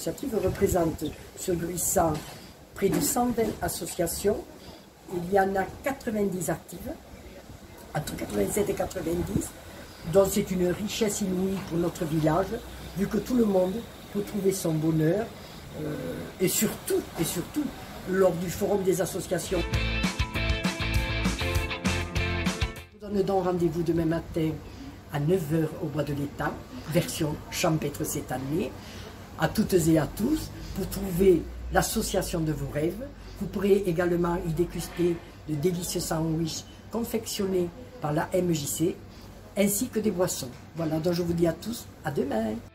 associative représente sur Gruissant près de 120 associations. Il y en a 90 actives, entre 87 et 90. Donc c'est une richesse inouïe pour notre village, vu que tout le monde peut trouver son bonheur, et surtout, lors du forum des associations. Je vous donne donc rendez-vous demain matin à 9 h au Bois de l'Étang, version champêtre cette année, à toutes et à tous, pour trouver l'association de vos rêves. Vous pourrez également y déguster de délicieux sandwichs confectionnés par la MJC, ainsi que des boissons. Voilà, donc je vous dis à tous, à demain.